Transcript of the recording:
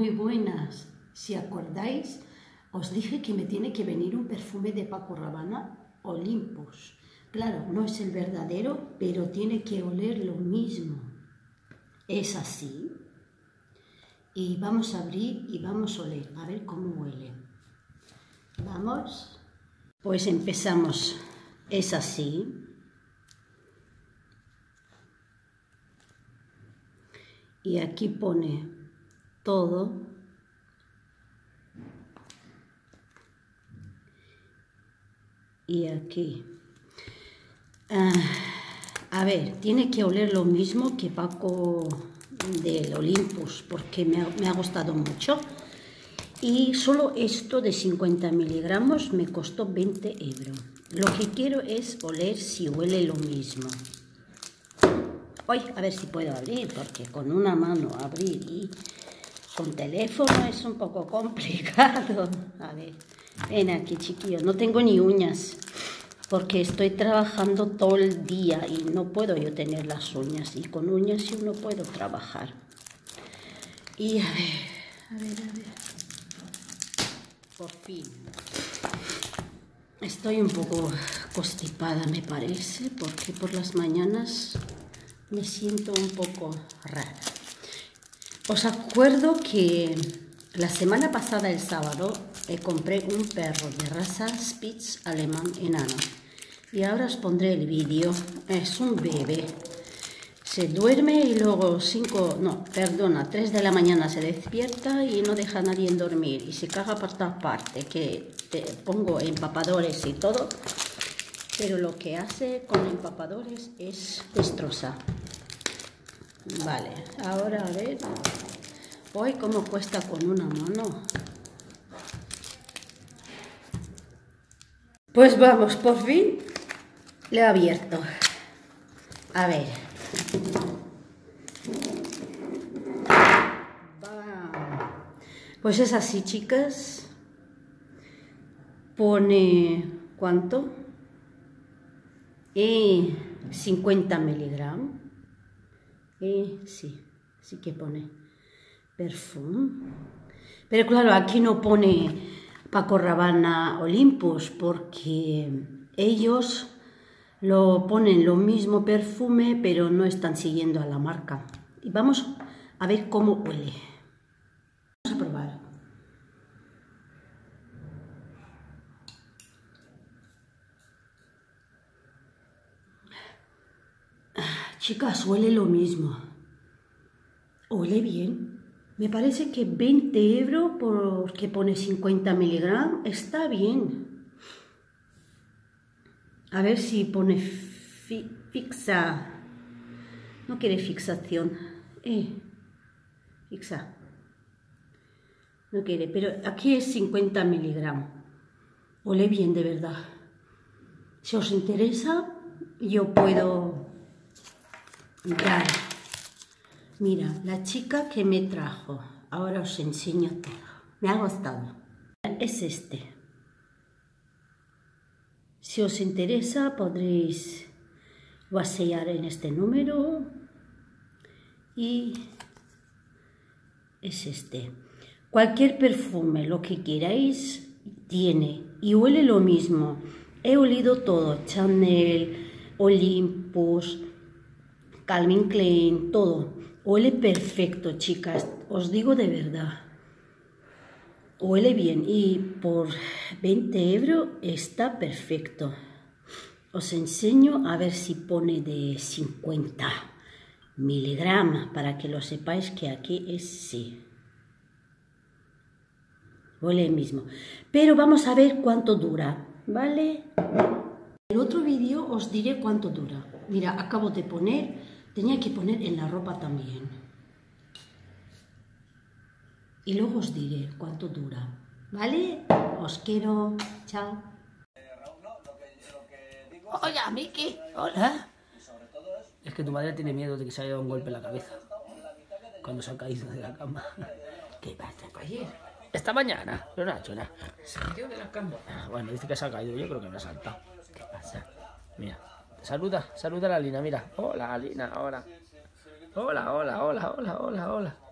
Muy buenas. Si acordáis, os dije que me tiene que venir un perfume de Paco Rabanne Olympus. Claro, no es el verdadero, pero tiene que oler lo mismo. Es así. Y vamos a abrir y vamos a oler, a ver cómo huele. Vamos. Pues empezamos. Es así. Y aquí pone todo. Y aquí. A ver, tiene que oler lo mismo que Paco del Olympus, porque me ha gustado mucho. Y solo esto de 50 miligramos me costó 20 euros. Lo que quiero es oler si huele lo mismo. Hoy a ver si puedo abrir, porque con una mano abrir y con teléfono es un poco complicado. A ver, ven aquí, chiquillos. No tengo ni uñas, porque estoy trabajando todo el día y no puedo yo tener las uñas. Y con uñas yo no puedo trabajar. Y a ver. Por fin. Estoy un poco constipada, me parece, porque por las mañanas me siento un poco rara. Os acuerdo que la semana pasada, el sábado, compré un perro de raza Spitz alemán enano. Y ahora os pondré el vídeo. Es un bebé. Se duerme y luego 3 de la mañana se despierta y no deja a nadie en dormir. Y se caga por todas partes, que te pongo empapadores y todo. Pero lo que hace con empapadores es destrozar. Vale, ahora a ver. Hoy cómo cuesta con una mano. Pues vamos, por fin le he abierto. A ver. Pues es así, chicas. Pone ¿cuánto? 50 miligramos. Sí que pone perfume. Pero claro, aquí no pone Paco Rabanne Olympus, porque ellos lo ponen lo mismo perfume, pero no están siguiendo a la marca. Y vamos a ver cómo huele. Vamos a probar. Chicas, huele lo mismo. Huele bien. Me parece que 20 euros porque pone 50 miligramos está bien. A ver si pone fixa. No quiere fixación. Fixa. No quiere, pero aquí es 50 miligramos. Huele bien, de verdad. Si os interesa, yo puedo dar. Mira, la chica que me trajo. Ahora os enseño todo. Me ha gustado. Es este. Si os interesa, podréis whatsappear en este número. Y es este. Cualquier perfume, lo que queráis, tiene. Y huele lo mismo. He olido todo. Chanel, Olympus, Calvin Klein, todo. Huele perfecto, chicas. Os digo de verdad. Huele bien. Y por 20 euros está perfecto. Os enseño a ver si pone de 50 miligramos. Para que lo sepáis que aquí es sí. Huele el mismo. Pero vamos a ver cuánto dura. ¿Vale? En el otro vídeo os diré cuánto dura. Mira, acabo de poner. Tenía que poner en la ropa también. Y luego os diré cuánto dura. ¿Vale? Os quiero. Chao. Hola, Miki. Hola. Es que tu madre tiene miedo de que se haya dado un golpe en la cabeza cuando se ha caído de la cama. ¿Qué pasa, ayer? Esta mañana, pero no ha hecho nada. Se cayó de la cama. Bueno, dice que se ha caído, yo creo que me ha saltado. ¿Qué pasa? Mira, saluda a la Lina, mira. Hola, Lina, hola. Hola.